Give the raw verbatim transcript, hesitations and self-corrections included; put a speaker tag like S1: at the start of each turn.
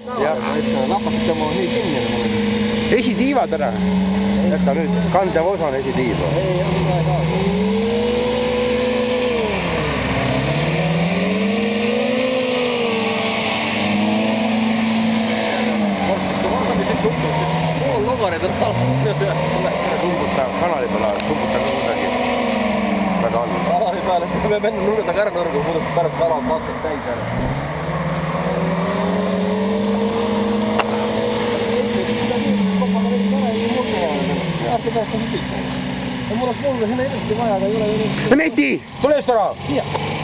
S1: lapasite oma nii kinni.
S2: Esitiivad ära.
S1: Jätka nüüd kandev osa on esitiiva. Ei, on vaja ka. Pool logarid on tumbuta kanali peale, tumbuta ka kuidagi väga all. Kanali peale, me peame enne nurga taga ära nurga, muidu pärast kalad vastab täis ära. Äärti pärast on kõik. Ja mul oleks mulle sinna inimesti vaja, aga ei ole ju...
S2: Meti!
S1: Tule just ära! Siia!